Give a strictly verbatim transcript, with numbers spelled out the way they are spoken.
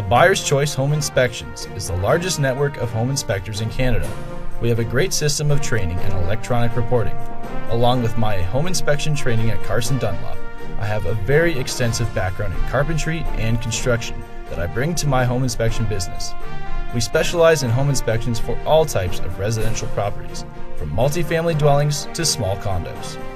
Buyer's Choice Home Inspections is the largest network of home inspectors in Canada. We have a great system of training and electronic reporting. Along with my home inspection training at Carson Dunlop, I have a very extensive background in carpentry and construction that I bring to my home inspection business. We specialize in home inspections for all types of residential properties, from multifamily dwellings to small condos.